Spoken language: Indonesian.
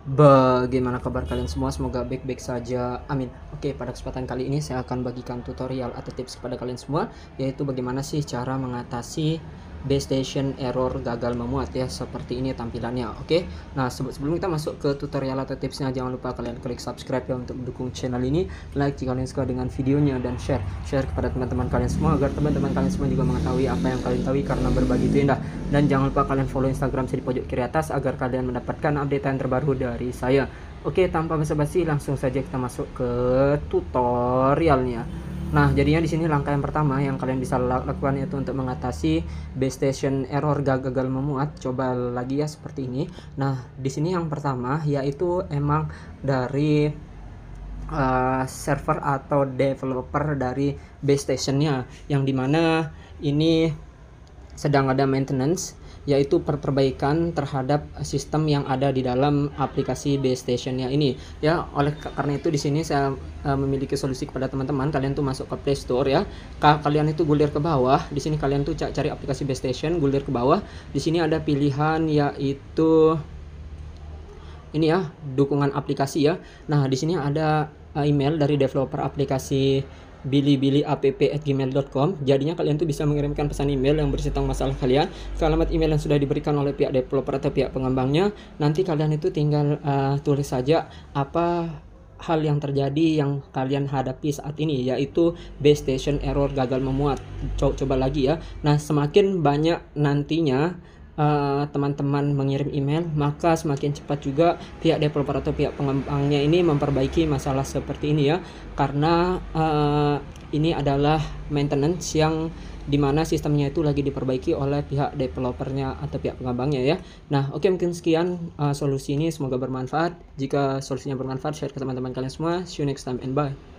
Bagaimana kabar kalian semua? Semoga baik-baik saja. Amin. Oke, pada kesempatan kali ini saya akan bagikan tutorial atau tips kepada kalian semua, yaitu bagaimana sih cara mengatasi base station error gagal memuat ya, seperti ini tampilannya. Oke. Nah, sebelum kita masuk ke tutorial atau tipsnya, jangan lupa kalian klik subscribe ya untuk mendukung channel ini, like jika kalian suka dengan videonya, dan share kepada teman-teman kalian semua agar teman-teman kalian semua juga mengetahui apa yang kalian tahu, karena berbagi itu indah. Dan jangan lupa kalian follow Instagram saya di pojok kiri atas agar kalian mendapatkan update yang terbaru dari saya. Oke, tanpa basa-basi langsung saja kita masuk ke tutorialnya. Nah, jadinya di sini langkah yang pertama yang kalian bisa lakukan yaitu untuk mengatasi base station error gagal memuat. Coba lagi ya seperti ini. Nah, di sini yang pertama yaitu emang dari server atau developer dari base stationnya, yang dimana ini sedang ada maintenance, yaitu perbaikan terhadap sistem yang ada di dalam aplikasi base stationnya ini ya. Oleh karena itu di sini saya memiliki solusi kepada teman-teman. Kalian tuh masuk ke Play Store ya, kalian itu gulir ke bawah. Di sini kalian tuh cari aplikasi base station, gulir ke bawah. Di sini ada pilihan yaitu ini ya, dukungan aplikasi ya. Nah, di sini ada email dari developer aplikasi bilibiliapp@gmail.com. Jadinya kalian tuh bisa mengirimkan pesan email yang berisi tentang masalah kalian ke alamat email yang sudah diberikan oleh pihak developer atau pihak pengembangnya. Nanti kalian itu tinggal tulis saja apa hal yang terjadi yang kalian hadapi saat ini, yaitu base station error gagal memuat. Coba lagi ya. Nah, semakin banyak nantinya teman-teman mengirim email, maka semakin cepat juga pihak developer atau pihak pengembangnya ini memperbaiki masalah seperti ini ya. Karena ini adalah maintenance yang dimana sistemnya itu lagi diperbaiki oleh pihak developernya atau pihak pengembangnya ya. Nah, oke, mungkin sekian solusi ini, semoga bermanfaat. Jika solusinya bermanfaat, share ke teman-teman kalian semua. See you next time and bye.